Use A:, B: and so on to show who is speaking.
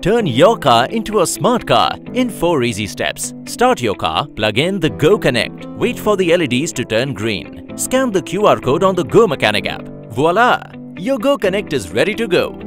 A: Turn your car into a smart car in 4 easy steps. Start your car, plug in the GoConnect, wait for the LEDs to turn green. Scan the QR code on the GoMechanic app. Voila! Your GoConnect is ready to go.